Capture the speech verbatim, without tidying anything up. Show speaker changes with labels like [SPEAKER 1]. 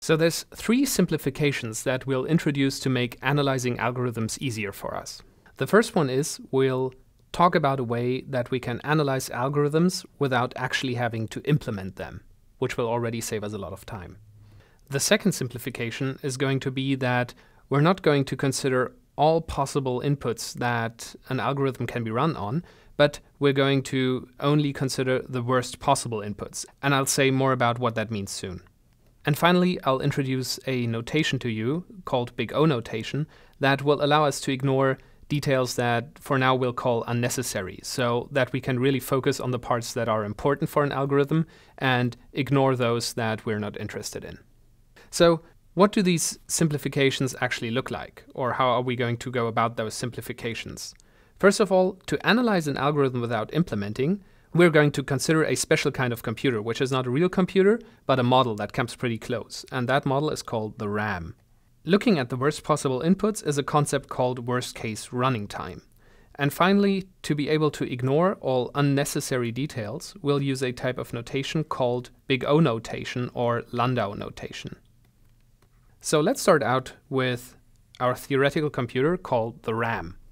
[SPEAKER 1] So there's three simplifications that we'll introduce to make analyzing algorithms easier for us. The first one is we'll talk about a way that we can analyze algorithms without actually having to implement them, which will already save us a lot of time. The second simplification is going to be that we're not going to consider all possible inputs that an algorithm can be run on, but we're going to only consider the worst possible inputs. And I'll say more about what that means soon. And finally, I'll introduce a notation to you called Big O notation that will allow us to ignore details that for now we'll call unnecessary, so that we can really focus on the parts that are important for an algorithm and ignore those that we're not interested in. So what do these simplifications actually look like, or how are we going to go about those simplifications? First of all, to analyze an algorithm without implementing, we're going to consider a special kind of computer, which is not a real computer, but a model that comes pretty close, and that model is called the RAM. Looking at the worst possible inputs is a concept called worst case running time. And finally, to be able to ignore all unnecessary details, we'll use a type of notation called Big O notation or Landau notation. So let's start out with our theoretical computer called the RAM.